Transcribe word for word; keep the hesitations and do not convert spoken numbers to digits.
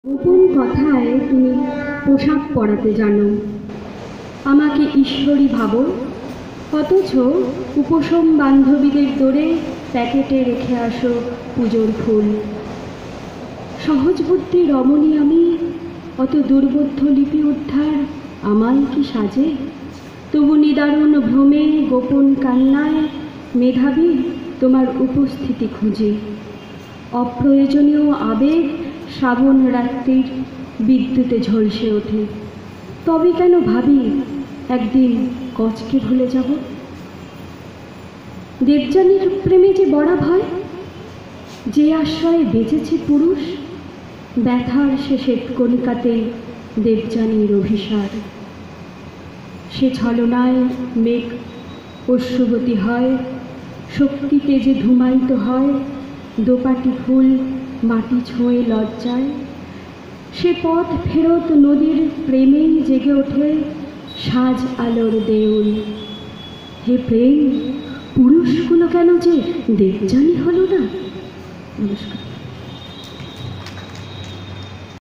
গোপন কথায় তুমি পোশাক পরাতে জানো, আমাকে ঈশ্বরী ভাবো, অথচ উপশম বান্ধবীদের দৌড়ে প্যাকেটে রেখে আসো পুজোর ফুল। সহজ বুদ্ধি রমণী আমি, অত দুর্বোধ্য লিপি উদ্ধার আমায় কি সাজে? তবু নিদারুণ ভ্রমে গোপন কান্নায় মেধাবী তোমার উপস্থিতি খুঁজে। অপ্রয়োজনীয় আবেগ শ্রাবণ রাত্রির বিদ্যুতে ঝলসে ওঠে। তবে কেন ভাবি একদিন কচকে ভুলে যাব? দেবযানীর প্রেমে যে বড়া ভয়, যে আশ্রয়ে বেঁচেছে পুরুষ, ব্যথার শেষে কণিকাতেই দেবযানীর অভিসার। সে ছলনায় মেঘ অশ্রুবতী হয়, শক্তিতে যে ধূমায়িত হয় দোপাটি ফুল মাটি ছোঁয়ে লজ্জায়। সে পথ ফেরত নদীর প্রেমেই জেগে ওঠে সাজ আলোর দেউল। হে প্রেম, পুরুষগুলো কেন যে দেবযানী হলো না? নমস্কার।